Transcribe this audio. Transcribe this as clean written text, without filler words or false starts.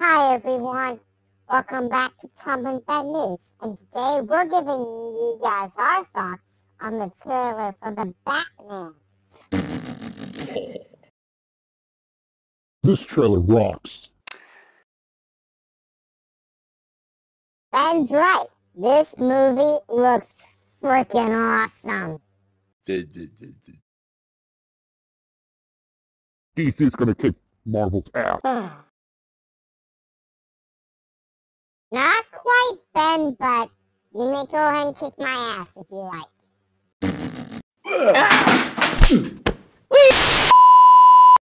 Hi everyone, welcome back to Tom and Ben News, and today we're giving you guys our thoughts on the trailer for the Batman. This trailer rocks. Ben's right, this movie looks freaking awesome. DC's gonna kick Marvel's ass. Not quite, Ben, but you may go ahead and kick my ass if you like.